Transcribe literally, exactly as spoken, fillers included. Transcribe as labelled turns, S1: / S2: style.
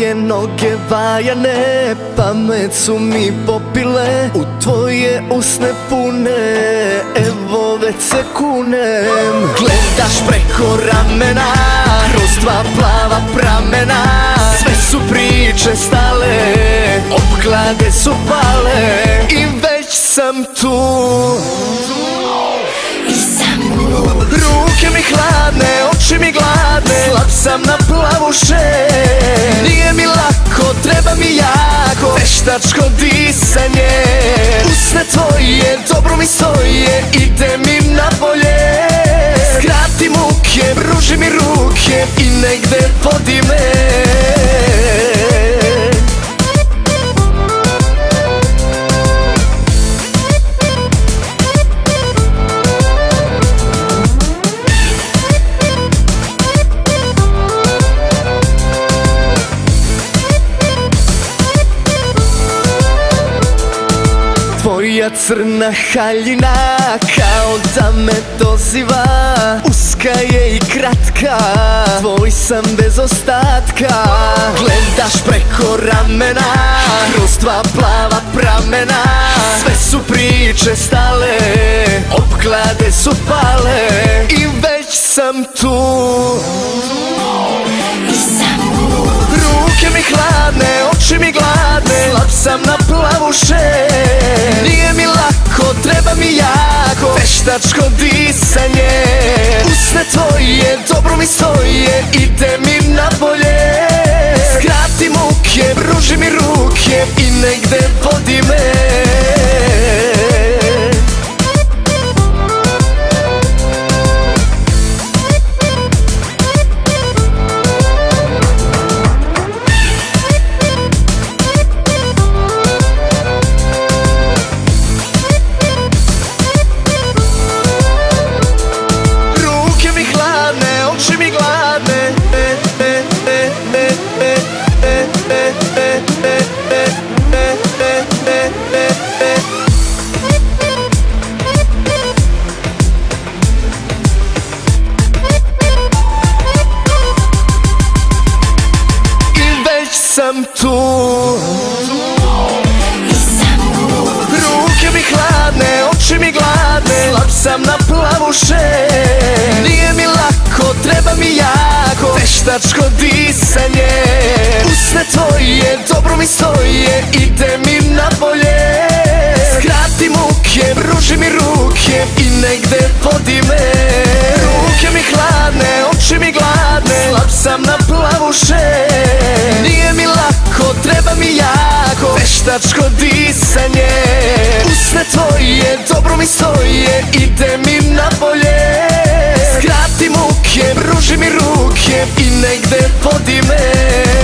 S1: tvoje noge vajane, pamet su mi popile, u tvoje usne pune, evo već se kunem. Gledaš preko ramena, kroz dva plava pramena, sve su priče stale, opklade su pale i već sam tu. Ruke mi hladne, oči mi gladne, slab sam na plavuše. Nije mi lako, treba mi jako veštačko disanje. Usne tvoje, dobro mi stoje, ide mi na bolje. Skrati muke, pruži mi ruke i negde vodi me. Tvoja crna haljina kao da me doziva, uska je i kratka, tvoj sam bez ostatka. Gledaš preko ramena, kroz dva plava pramena, sve su priče stale, opklade su pale i već sam tu. Ruke mi hladne, oči mi gladne, slab sam na plavuše. Nije mi lako, treba mi jako veštačko disanje. Usne tvoje, dobro mi stoje, ide mi na bolje. Skrati muke, pruži mi ruke i negde vodi me. Sam tu. Ruke mi hladne, oči mi gladne, slab sam na plavuše. Nije mi lako, treba mi jako veštačko disanje. Usne tvoje, dobro mi stoje, ide mi na bolje. Skrati muke, pruži mi ruke i negde vodi me. Ruke mi hladne, oči mi gladne, slab sam na plavuše. Nije mi lako, treba mi jako veštačko disanje. Usne tvoje, dobro mi stoje, ide mi na bolje. Skrati muke, pruži mi ruke i negde vodi me.